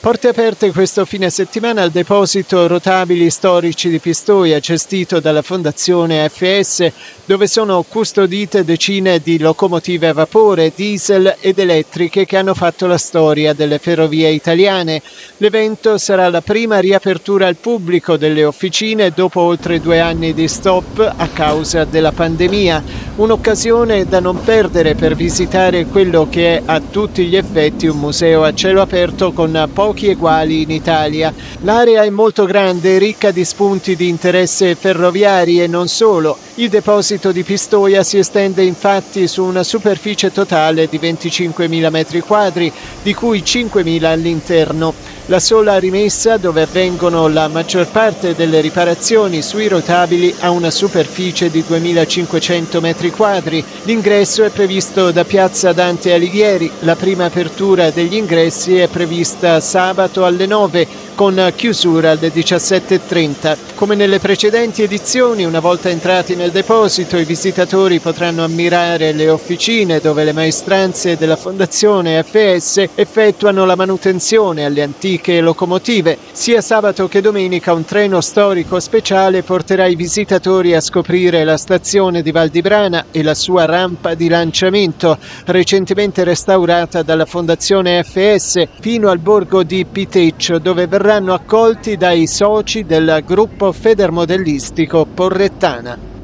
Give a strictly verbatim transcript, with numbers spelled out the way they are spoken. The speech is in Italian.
Porte aperte questo fine settimana al deposito rotabili storici di Pistoia, gestito dalla Fondazione A F S, dove sono custodite decine di locomotive a vapore, diesel ed elettriche che hanno fatto la storia delle ferrovie italiane. L'evento sarà la prima riapertura al pubblico delle officine dopo oltre due anni di stop a causa della pandemia. Un'occasione da non perdere per visitare quello che è a tutti gli effetti un museo a cielo aperto con pochi eguali in Italia. L'area è molto grande, ricca di spunti di interesse ferroviari e non solo. Il deposito di Pistoia si estende infatti su una superficie totale di venticinquemila metri quadri, di cui cinquemila all'interno. La sola rimessa, dove avvengono la maggior parte delle riparazioni sui rotabili, ha una superficie di duemilacinquecento metri quadri. L'ingresso è previsto da Piazza Dante Alighieri. La prima apertura degli ingressi è prevista sabato alle nove, con chiusura alle diciassette e trenta. Come nelle precedenti edizioni, una volta entrati nel deposito, i visitatori potranno ammirare le officine dove le maestranze della Fondazione A F S effettuano la manutenzione alle antiche locomotive. Sia sabato che domenica un treno storico speciale porterà i visitatori a scoprire la stazione di Val di Brana e la sua rampa di lanciamento, recentemente restaurata dalla Fondazione A F S, fino al borgo di Piteccio, dove verranno accolti dai soci del gruppo federmodellistico Porrettana.